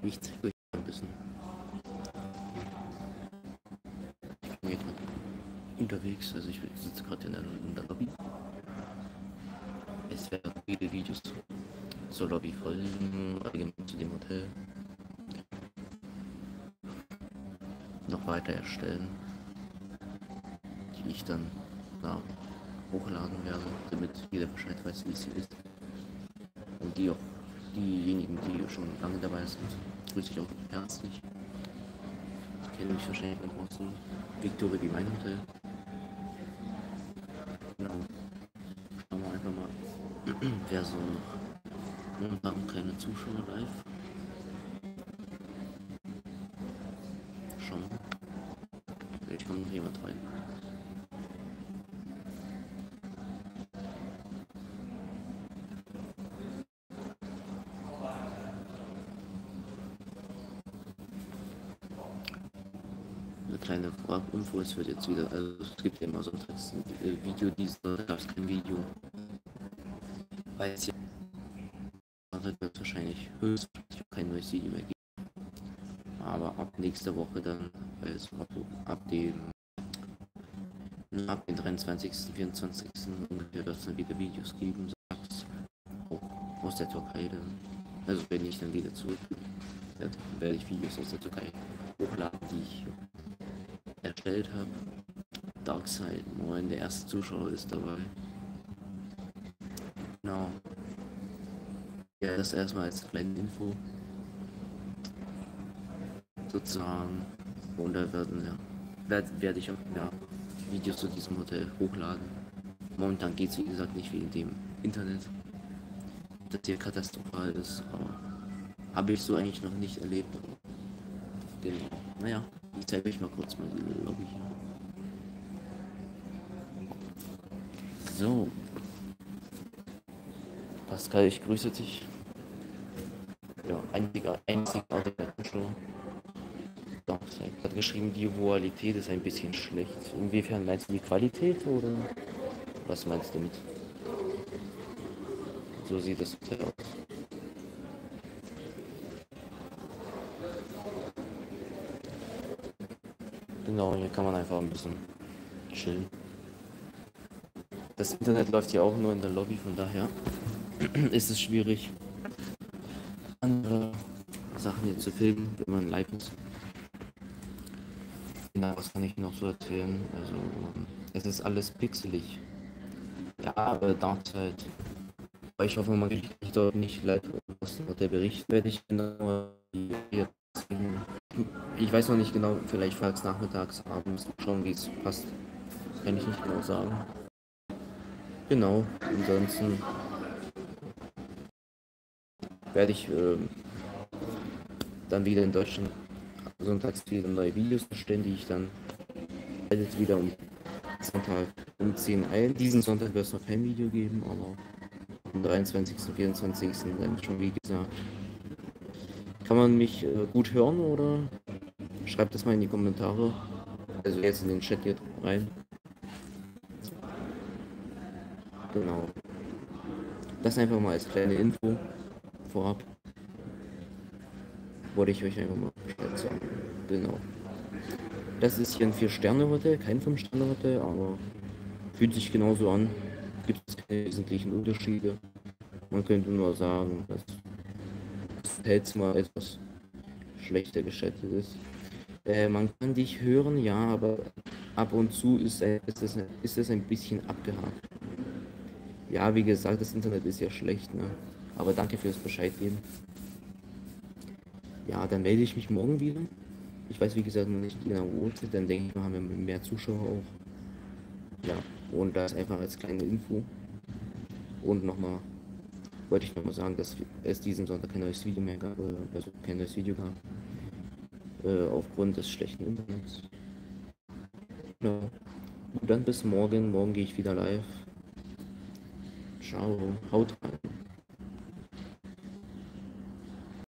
Ich zeige euch ein bisschen. Ich bin hier gerade unterwegs, also ich sitze gerade in der Lobby. Es werden viele Videos zur Lobby folgen, allgemein zu dem Hotel. Noch weiter erstellen, die ich dann hochladen werde, damit jeder Bescheid weiß, wie es hier ist. Und diejenigen, die schon lange dabei sind, grüße ich auch herzlich. Ich kenne mich wahrscheinlich von draußen. Victoria wie mein Hotel. Genau. Schauen wir einfach mal, wer so noch momentan keine Zuschauer live. Schauen wir. Vielleicht kommt noch jemand rein. Eine kleine Vorab-Info, es wird jetzt wieder, also es gibt ja immer sonntags ein Video, da gab es kein Video. Weil es jetzt wird es wahrscheinlich höchstwahrscheinlich kein neues Video mehr geben. Aber ab nächster Woche dann, also ab dem 23., 24. ungefähr wird es dann wieder Videos geben, auch aus der Türkei dann. Also wenn ich dann wieder zurück bin, werde ich Videos aus der Türkei hochladen, die ich erstellt habe. Darkside, moin, der erste Zuschauer ist dabei. Genau. Ja, das erstmal als kleine Info. Sozusagen. Und da werde ich auch Videos zu diesem Hotel hochladen. Momentan geht es wie gesagt nicht wegen dem Internet, das hier katastrophal ist, aber habe ich so eigentlich noch nicht erlebt. Genau. Naja, ich zeige euch mal kurz mal die Lobby hier. So. Pascal, ich grüße dich. Ja, einzigartiger Show. Darkseid hat geschrieben, die Visualität ist ein bisschen schlecht. Inwiefern meinst du die Qualität oder was meinst du damit? So sieht das Hotel aus. Genau, hier kann man einfach ein bisschen chillen. Das Internet läuft ja auch nur in der Lobby, von daher ist es schwierig, andere Sachen hier zu filmen, wenn man live ist. Genau, was kann ich noch so erzählen? Also, es ist alles pixelig. Ja, aber Darkseid. Aber ich hoffe, man kriegt dort nicht live was der Bericht werde ich genau hier. Ich weiß noch nicht genau, vielleicht falls nachmittags, abends schauen, wie es passt. Kann ich nicht genau sagen. Genau, ansonsten werde ich dann wieder in Deutschland sonntags wieder neue Videos erstellen, die ich dann jetzt wieder um Sonntag um 10 ein. Diesen Sonntag wird es noch kein Video geben, aber am 23. 24. dann schon, wie gesagt. Kann man mich gut hören oder schreibt das mal in die Kommentare. Also jetzt in den Chat hier rein. Genau. Das einfach mal als kleine Info vorab. Wollte ich euch einfach mal Bescheid sagen. Genau. Das ist hier ein 4-Sterne-Hotel, kein 5-Sterne-Hotel, aber fühlt sich genauso an. Gibt es keine wesentlichen Unterschiede. Man könnte nur sagen, dass das Hotelzimmer etwas schlechter geschätzt ist. Man kann dich hören, ja, aber ab und zu ist es ein bisschen abgehakt. Ja, wie gesagt, das Internet ist ja schlecht, ne? Aber danke fürs Bescheid geben. Ja, dann melde ich mich morgen wieder. Ich weiß, wie gesagt, noch nicht genau wo es ist, dann denke ich mal, haben wir mehr Zuschauer auch. Ja, und das einfach als kleine Info. Und nochmal, wollte ich nochmal sagen, dass es diesen Sonntag kein neues Video mehr gab, also kein neues Video gab. Aufgrund des schlechten Internets. Ja. Und dann bis morgen. Morgen gehe ich wieder live. Ciao. Haut rein.